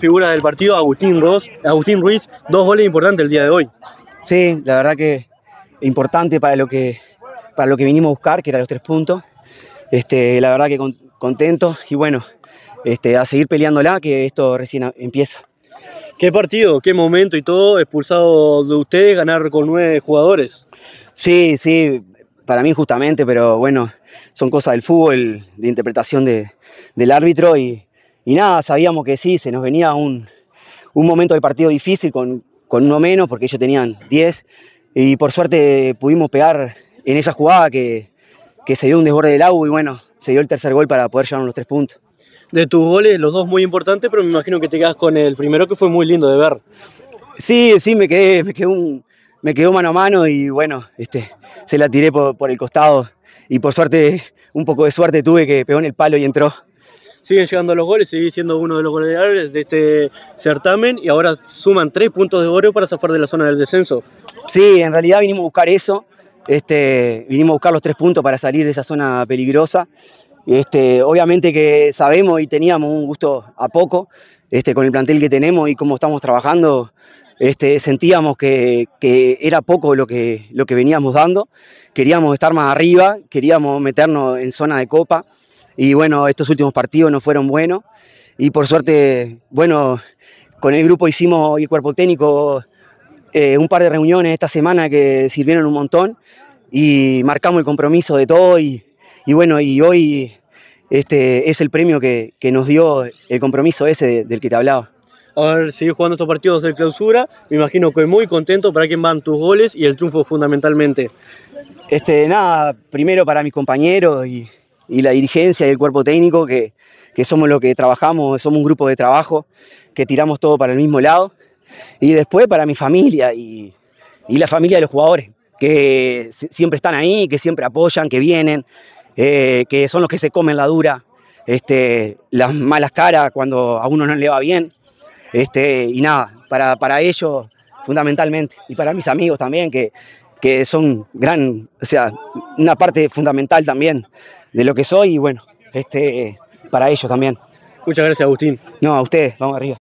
figura del partido, Agustín Ruiz, 2 goles importantes el día de hoy. Sí, la verdad que importante para lo que vinimos a buscar, que eran los 3 puntos. La verdad que contento y bueno, a seguir peleándola, que esto recién empieza. ¿Qué partido, qué momento y todo, expulsado de ustedes, ganar con 9 jugadores? Sí, para mí justamente, pero bueno, son cosas del fútbol, de interpretación del árbitro y nada, sabíamos que sí, se nos venía un momento del partido difícil con uno menos, porque ellos tenían 10 y por suerte pudimos pegar en esa jugada que se dio un desborde del agua y bueno, se dio el tercer gol para poder llevarnos los 3 puntos. De tus goles, los 2 muy importantes, pero me imagino que te quedas con el primero, que fue muy lindo de ver. Sí, me quedó mano a mano y bueno, se la tiré por el costado y por suerte, un poco de suerte tuve, que pegó en el palo y entró. Siguen llegando los goles, seguís siendo uno de los goleadores de este certamen y ahora suman 3 puntos de oro para zafar de la zona del descenso. Sí, en realidad vinimos a buscar eso, vinimos a buscar los 3 puntos para salir de esa zona peligrosa. Obviamente que sabemos y teníamos un gusto a poco con el plantel que tenemos y cómo estamos trabajando. Sentíamos que era poco lo que veníamos dando, queríamos estar más arriba, queríamos meternos en zona de copa y bueno, estos últimos partidos no fueron buenos y por suerte, bueno, con el grupo hicimos y el cuerpo técnico un par de reuniones esta semana que sirvieron un montón y marcamos el compromiso de todo y bueno, y hoy es el premio que nos dio el compromiso ese del que te hablaba. A ver, seguir jugando estos partidos de clausura, me imagino que muy contento. ¿Para quién van tus goles y el triunfo fundamentalmente? Nada, primero para mis compañeros y la dirigencia y el cuerpo técnico, que somos lo que trabajamos, somos un grupo de trabajo, que tiramos todo para el mismo lado. Y después para mi familia y la familia de los jugadores, que siempre están ahí, que siempre apoyan, que vienen, que son los que se comen la dura, las malas caras cuando a uno no le va bien. Y nada, para ellos fundamentalmente, y para mis amigos también, que son una parte fundamental también de lo que soy, y bueno, para ellos también. Muchas gracias, Agustín. No, a ustedes, vamos arriba.